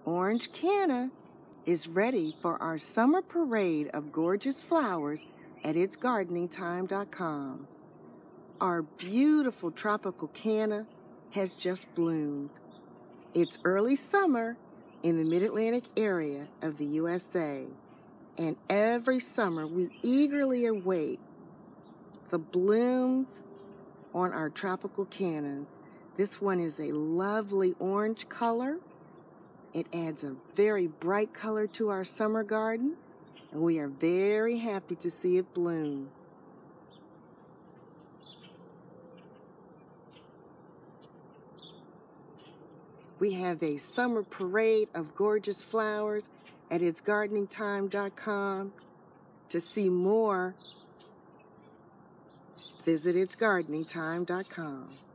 Orange Canna is ready for our summer parade of gorgeous flowers at itsgardeningtime.com. Our beautiful tropical canna has just bloomed. It's early summer in the mid-Atlantic area of the USA, and every summer we eagerly await the blooms on our tropical cannas. This one is a lovely orange color. It adds a very bright color to our summer garden, and we are very happy to see it bloom. We have a summer parade of gorgeous flowers at itsgardeningtime.com. To see more, visit itsgardeningtime.com.